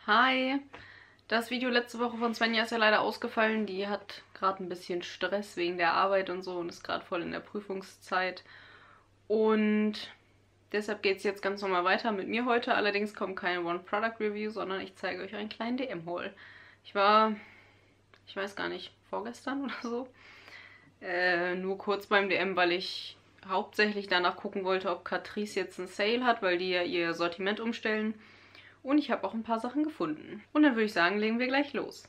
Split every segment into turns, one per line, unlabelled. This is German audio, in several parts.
Hi! Das Video letzte Woche von Svenja ist ja leider ausgefallen. Die hat gerade ein bisschen Stress wegen der Arbeit und so und ist gerade voll in der Prüfungszeit. Und deshalb geht es jetzt ganz normal weiter mit mir heute. Allerdings kommt keine One-Product-Review, sondern ich zeige euch einen kleinen DM-Haul. Ich weiß gar nicht, vorgestern oder so, nur kurz beim DM, weil ich hauptsächlich danach gucken wollte, ob Catrice jetzt einen Sale hat, weil die ja ihr Sortiment umstellen. Und ich habe auch ein paar Sachen gefunden. Und dann würde ich sagen, legen wir gleich los.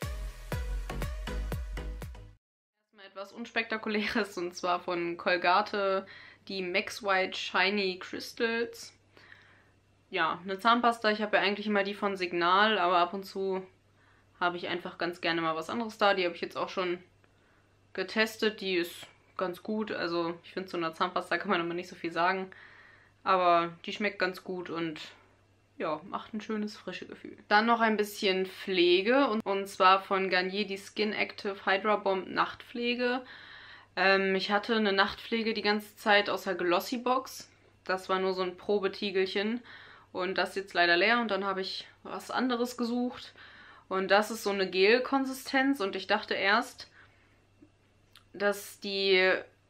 Erstmal etwas Unspektakuläres, und zwar von Colgate die Max White Shiny Crystals. Ja, eine Zahnpasta. Ich habe ja eigentlich immer die von Signal, aber ab und zu habe ich einfach ganz gerne mal was anderes da. Die habe ich jetzt auch schon getestet. Die ist ganz gut. Also ich finde, zu einer Zahnpasta kann man immer nicht so viel sagen. Aber die schmeckt ganz gut und ja, macht ein schönes, frisches Gefühl. Dann noch ein bisschen Pflege und zwar von Garnier die Skin Active Hydra Bomb Nachtpflege. Ich hatte eine Nachtpflege die ganze Zeit aus der Glossy Box. Das war nur so ein Probetiegelchen und das ist jetzt leider leer und dann habe ich was anderes gesucht. Und das ist so eine Gel-Konsistenz und ich dachte erst, dass die,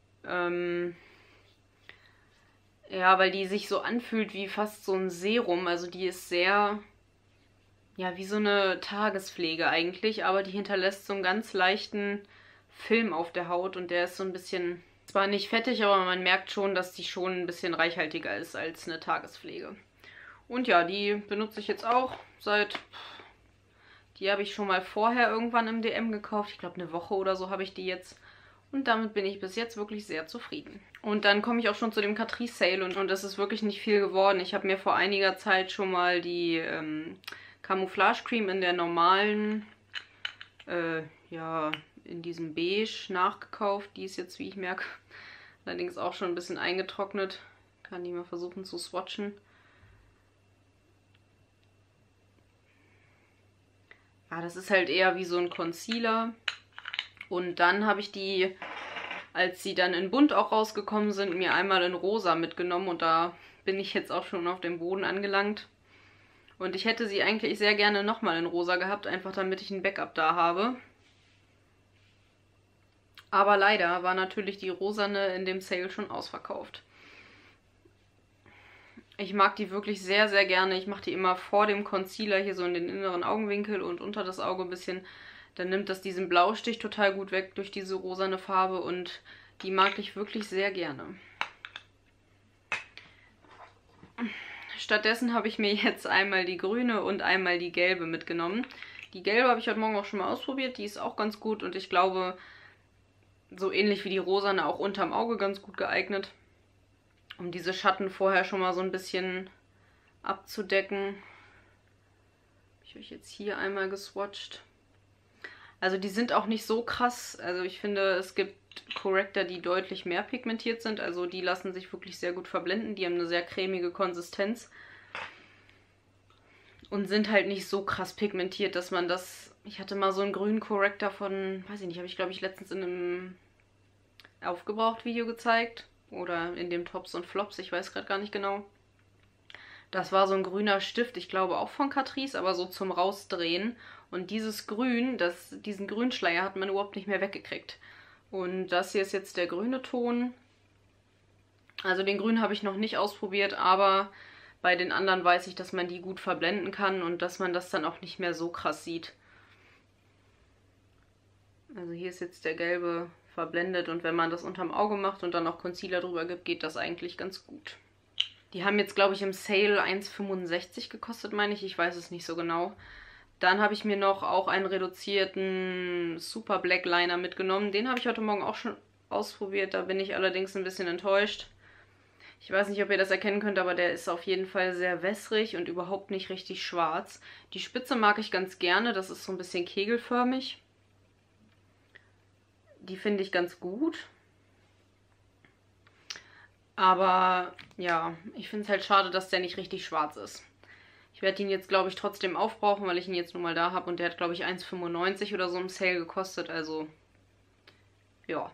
ja, weil die sich so anfühlt wie fast so ein Serum. Also die ist sehr, ja, wie so eine Tagespflege eigentlich, aber die hinterlässt so einen ganz leichten Film auf der Haut und der ist so ein bisschen, zwar nicht fettig, aber man merkt schon, dass die schon ein bisschen reichhaltiger ist als eine Tagespflege. Und ja, die benutze ich jetzt auch die habe ich schon mal vorher irgendwann im DM gekauft. Ich glaube, eine Woche oder so habe ich die jetzt. Und damit bin ich bis jetzt wirklich sehr zufrieden. Und dann komme ich auch schon zu dem Catrice Sale und das ist wirklich nicht viel geworden. Ich habe mir vor einiger Zeit schon mal die Camouflage Cream in der normalen, ja, in diesem Beige nachgekauft. Die ist jetzt, wie ich merke, allerdings auch schon ein bisschen eingetrocknet. Kann die mal versuchen zu swatchen. Ja, das ist halt eher wie so ein Concealer. Und dann habe ich die, als sie dann in bunt auch rausgekommen sind, mir einmal in rosa mitgenommen. Und da bin ich jetzt auch schon auf dem Boden angelangt. Und ich hätte sie eigentlich sehr gerne nochmal in rosa gehabt, einfach damit ich ein Backup da habe. Aber leider war natürlich die rosane in dem Sale schon ausverkauft. Ich mag die wirklich sehr, sehr gerne. Ich mache die immer vor dem Concealer hier so in den inneren Augenwinkel und unter das Auge ein bisschen. Dann nimmt das diesen Blaustich total gut weg durch diese rosane Farbe und die mag ich wirklich sehr gerne. Stattdessen habe ich mir jetzt einmal die grüne und einmal die gelbe mitgenommen. Die gelbe habe ich heute Morgen auch schon mal ausprobiert. Die ist auch ganz gut und ich glaube, so ähnlich wie die rosane auch unterm Auge ganz gut geeignet. Um diese Schatten vorher schon mal so ein bisschen abzudecken. Habe ich euch jetzt hier einmal geswatcht. Also die sind auch nicht so krass. Also ich finde, es gibt Corrector, die deutlich mehr pigmentiert sind. Also die lassen sich wirklich sehr gut verblenden. Die haben eine sehr cremige Konsistenz. Und sind halt nicht so krass pigmentiert, dass man das... Ich hatte mal so einen grünen Corrector von, weiß ich nicht, habe ich glaube ich letztens in einem Aufgebraucht-Video gezeigt. Oder in dem Tops und Flops, ich weiß gerade gar nicht genau. Das war so ein grüner Stift, ich glaube auch von Catrice, aber so zum Rausdrehen. Und dieses Grün, diesen Grünschleier hat man überhaupt nicht mehr weggekriegt. Und das hier ist jetzt der grüne Ton. Also den grünen habe ich noch nicht ausprobiert, aber bei den anderen weiß ich, dass man die gut verblenden kann und dass man das dann auch nicht mehr so krass sieht. Also hier ist jetzt der gelbe verblendet und wenn man das unterm Auge macht und dann noch Concealer drüber gibt, geht das eigentlich ganz gut. Die haben jetzt, glaube ich, im Sale 1,65 gekostet, meine ich. Ich weiß es nicht so genau. Dann habe ich mir noch auch einen reduzierten Super Black Liner mitgenommen. Den habe ich heute Morgen auch schon ausprobiert. Da bin ich allerdings ein bisschen enttäuscht. Ich weiß nicht, ob ihr das erkennen könnt, aber der ist auf jeden Fall sehr wässrig und überhaupt nicht richtig schwarz. Die Spitze mag ich ganz gerne. Das ist so ein bisschen kegelförmig. Die finde ich ganz gut. Aber ja, ich finde es halt schade, dass der nicht richtig schwarz ist. Ich werde ihn jetzt, glaube ich, trotzdem aufbrauchen, weil ich ihn jetzt nun mal da habe. Und der hat, glaube ich, 1,95 oder so im Sale gekostet. Also, ja.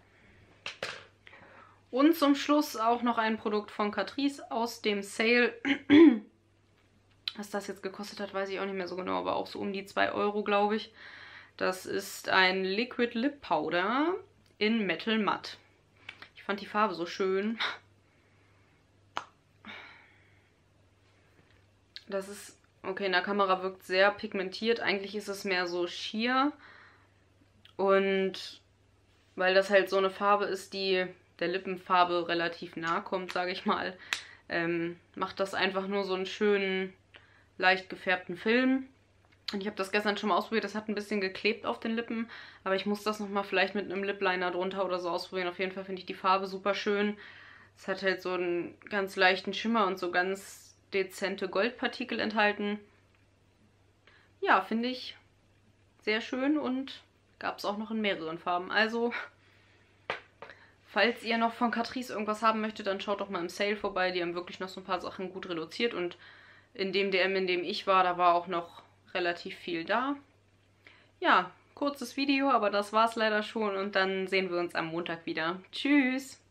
Und zum Schluss auch noch ein Produkt von Catrice aus dem Sale. Was das jetzt gekostet hat, weiß ich auch nicht mehr so genau, aber auch so um die 2 Euro, glaube ich. Das ist ein Liquid Lip Powder in Metal Matte. Ich fand die Farbe so schön. Das ist, okay, in der Kamera wirkt sehr pigmentiert. Eigentlich ist es mehr so Sheer. Und weil das halt so eine Farbe ist, die der Lippenfarbe relativ nahe kommt, sage ich mal, macht das einfach nur so einen schönen, leicht gefärbten Film. Und ich habe das gestern schon mal ausprobiert, das hat ein bisschen geklebt auf den Lippen, aber ich muss das nochmal vielleicht mit einem Lip Liner drunter oder so ausprobieren. Auf jeden Fall finde ich die Farbe super schön. Es hat halt so einen ganz leichten Schimmer und so ganz dezente Goldpartikel enthalten. Ja, finde ich sehr schön und gab es auch noch in mehreren Farben. Also, falls ihr noch von Catrice irgendwas haben möchtet, dann schaut doch mal im Sale vorbei. Die haben wirklich noch so ein paar Sachen gut reduziert und in dem DM, in dem ich war, da war auch noch relativ viel da. Ja, kurzes Video, aber das war's leider schon und dann sehen wir uns am Montag wieder. Tschüss!